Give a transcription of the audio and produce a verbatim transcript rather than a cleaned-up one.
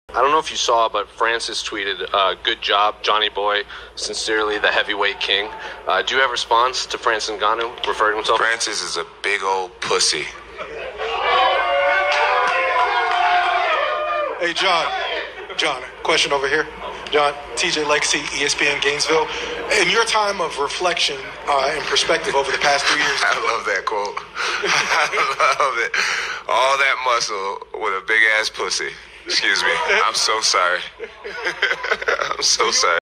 I don't know if you saw, but Francis tweeted, uh, good job, Johnny Boy. Sincerely, the heavyweight king. Uh, do you have a response to Francis Ngannou referring to himself? Francis is a big old pussy. Hey, John. John, question over here. John, T J Lexi, E S P N Gainesville. In your time of reflection uh, and perspective over the past three years. I love that quote. I love it. All that muscle with a big ass pussy. Excuse me. I'm so sorry. I'm so sorry.